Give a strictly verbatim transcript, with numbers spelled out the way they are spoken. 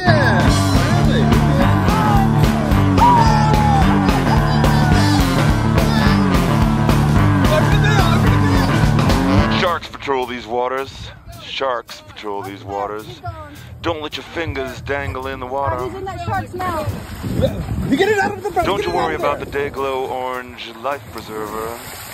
Sharks patrol these waters. Sharks patrol these waters. Don't let your fingers dangle in the water. He's in that shark's mouth. You get it out of the boat. Don't you worry about the Dayglow Orange Life Preserver.